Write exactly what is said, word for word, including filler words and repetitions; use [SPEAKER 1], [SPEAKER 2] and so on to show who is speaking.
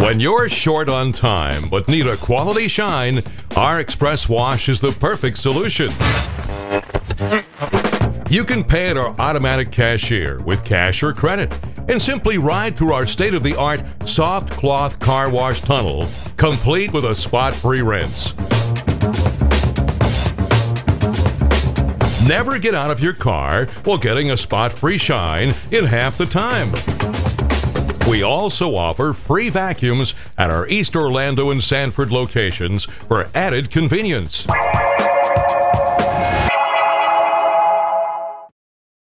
[SPEAKER 1] When you're short on time but need a quality shine, our Express Wash is the perfect solution. You can pay at our automatic cashier with cash or credit and simply ride through our state-of-the-art soft cloth car wash tunnel, complete with a spot-free rinse. Never get out of your car while getting a spot-free shine in half the time. We also offer free vacuums at our East Orlando and Sanford locations for added convenience.